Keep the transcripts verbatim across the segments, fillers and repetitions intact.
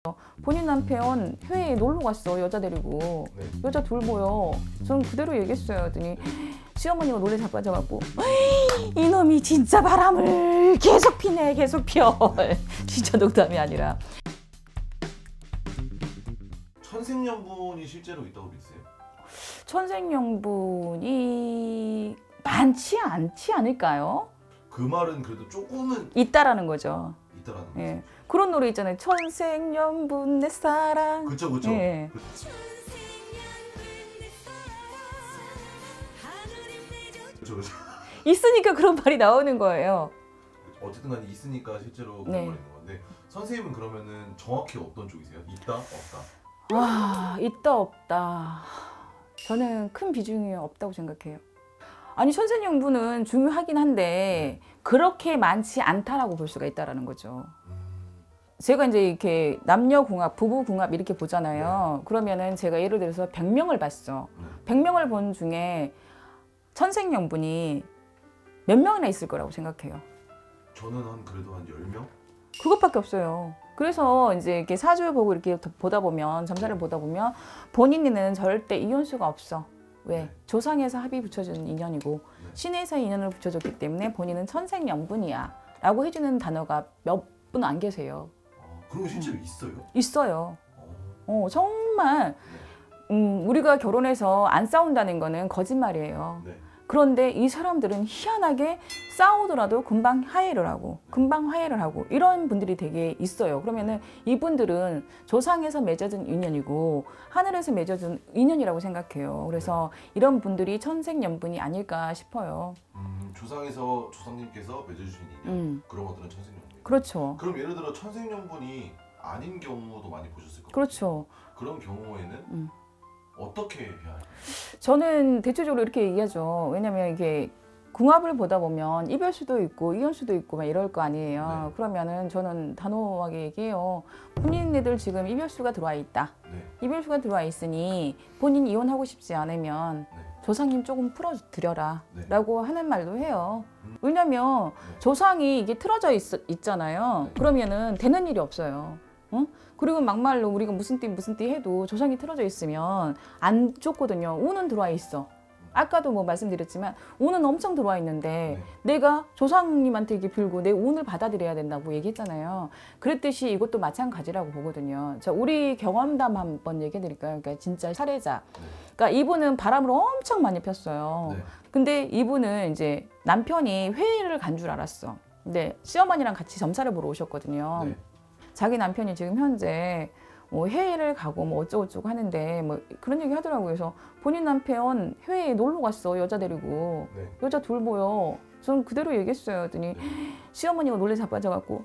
본인 남편 해외에 놀러 갔어, 여자 데리고. 네. 여자 둘 보여. 전 그대로 얘기했어요. 하더니 시어머니가 노래 자빠져갖고 이놈이 진짜 바람을 계속 피네, 계속 피워. 진짜 농담이 아니라. 천생연분이 실제로 있다고 믿으세요? 천생연분이 많지 않지 않을까요? 그 말은 그래도 조금은 있다라는 거죠. 있다라는 거죠. 예. 그런 노래 있잖아요. 천생연분 내 사랑. 그쵸 그쵸. 예. 그- 그쵸 그쵸. 있으니까 그런 말이 나오는 거예요. 어쨌든 간에 있으니까 실제로 그런 네. 말이 있는 건데, 선생님은 그러면은 정확히 어떤 쪽이세요? 있다? 없다? 와, 있다 없다. 저는 큰 비중이 없다고 생각해요. 아니, 천생연분은 중요하긴 한데 그렇게 많지 않다라고 볼 수가 있다라는 거죠. 음, 제가 이제 이렇게 남녀궁합, 부부궁합 이렇게 보잖아요. 그러면은 제가 예를 들어서 백 명을 봤어. 네. 백 명을 본 중에 천생연분이 몇 명이나 있을 거라고 생각해요. 저는 한 그래도 한 열 명? 그것밖에 없어요. 그래서 이제 이렇게 사주 보고 이렇게 보다 보면, 점사를 보다 보면 본인은 절대 이혼수가 없어. 왜? 네. 조상에서 합이 붙여준 인연이고 네. 신에서 인연을 붙여줬기 때문에 본인은 천생연분이야 라고 해주는 단어가 몇 분 안 계세요. 아, 그런 거 실제로 있어요? 있어요. 어, 어, 정말 음, 우리가 결혼해서 안 싸운다는 거는 거짓말이에요. 네. 그런데 이 사람들은 희한하게 싸우더라도 금방 화해를 하고 금방 화해를 하고 이런 분들이 되게 있어요. 그러면은 이분들은 조상에서 맺어진 인연이고 하늘에서 맺어진 인연이라고 생각해요. 그래서 이런 분들이 천생연분이 아닐까 싶어요. 음, 조상에서 조상님께서 맺어주신 인연, 음. 그런 것들은 천생연분. 그렇죠. 그럼 예를 들어 천생연분이 아닌 경우도 많이 보셨을 거예요. 그렇죠. 그런 경우에는 음. 어떻게 해야 해요? 저는 대체적으로 이렇게 얘기하죠. 왜냐면 이게 궁합을 보다 보면 이별수도 있고 이혼수도 있고 막 이럴 거 아니에요. 네. 그러면은 저는 단호하게 얘기해요. 본인네들 지금 이별수가 들어와 있다. 네. 이별수가 들어와 있으니 본인 이혼하고 싶지 않으면 네. 조상님 조금 풀어드려라 네. 라고 하는 말도 해요. 음. 왜냐면 네. 조상이 이게 틀어져 있, 있잖아요. 네. 그러면은 되는 일이 없어요. 응? 그리고 막말로 우리가 무슨 띠 무슨 띠 해도 조상이 틀어져 있으면 안 좋거든요. 운은 들어와 있어. 아까도 뭐 말씀드렸지만 운은 엄청 들어와 있는데 네. 내가 조상님한테 이렇게 빌고 내 운을 받아들여야 된다고 얘기했잖아요. 그랬듯이 이것도 마찬가지라고 보거든요. 자, 우리 경험담 한번 얘기해 드릴까요? 그러니까 진짜 사례자. 네. 그러니까 이분은 바람을 엄청 많이 폈어요. 네. 근데 이분은 이제 남편이 회의를 간 줄 알았어. 근데 시어머니랑 같이 점사를 보러 오셨거든요. 네. 자기 남편이 지금 현재 뭐 해외를 가고 뭐 어쩌고저쩌고 하는데 뭐 그런 얘기 하더라고요. 그래서 본인 남편 해외에 놀러 갔어, 여자 데리고. 네. 여자 둘 보여. 전 그대로 얘기했어요. 하더니 네. 시어머니가 놀래 자빠져갖고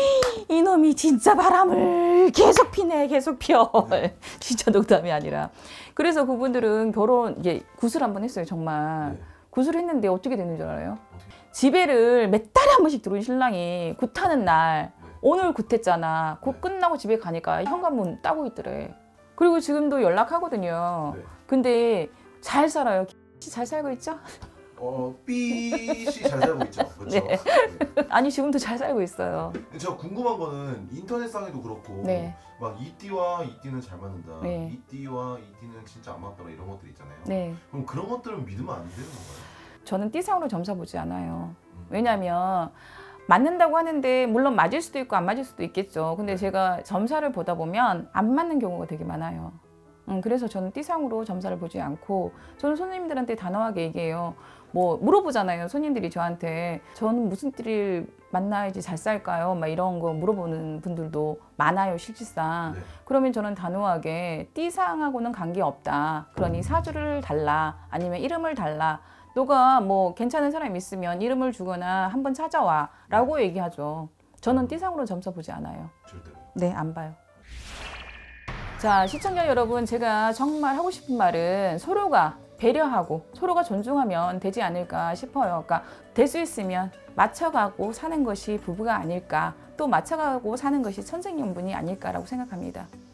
이놈이 진짜 바람을 계속 피네, 계속 피워. 네. 진짜 농담이 아니라. 그래서 그분들은 결혼 이제 굿을 한번 했어요, 정말. 네. 굿을 했는데 어떻게 되는 줄 알아요? 어떻게? 집에를 몇 달에 한 번씩 들어온 신랑이 굿하는 날 네. 오늘 굿했잖아. 굿 네. 끝나고 집에 가니까 현관문 따고 있더래. 그리고 지금도 연락하거든요. 네. 근데 잘 살아요. 잘 살고 있죠? 어, 삐씨 잘 살고 있죠. 그렇죠. 네. 아니, 지금도 잘 살고 있어요. 근데 제가 궁금한 거는 인터넷상에도 그렇고 네. 막 이 띠와 이 띠는 잘 맞는다. 네. 이 띠와 이 띠는 진짜 안 맞다. 이런 것들 있잖아요. 네. 그럼 그런 것들은 믿으면 안 되는 건가요? 저는 띠상으로 점사 보지 않아요. 음. 왜냐면 맞는다고 하는데 물론 맞을 수도 있고 안 맞을 수도 있겠죠. 근데 네. 제가 점사를 보다 보면 안 맞는 경우가 되게 많아요. 음, 그래서 저는 띠상으로 점사를 보지 않고 저는 손님들한테 단호하게 얘기해요. 뭐 물어보잖아요. 손님들이 저한테 저는 무슨 띠를 만나야지 잘 살까요? 막 이런 거 물어보는 분들도 많아요, 실질상. 네. 그러면 저는 단호하게 띠상하고는 관계없다. 그러니 사주를 달라. 아니면 이름을 달라. 너가 뭐 괜찮은 사람 있으면 이름을 주거나 한번 찾아와 라고 얘기하죠. 저는 띠상으로 점사 보지 않아요. 절대로. 네, 안 봐요. 자, 시청자 여러분, 제가 정말 하고 싶은 말은 서로가 배려하고 서로가 존중하면 되지 않을까 싶어요. 그러니까 될 수 있으면 맞춰가고 사는 것이 부부가 아닐까, 또 맞춰가고 사는 것이 천생연분이 아닐까라고 생각합니다.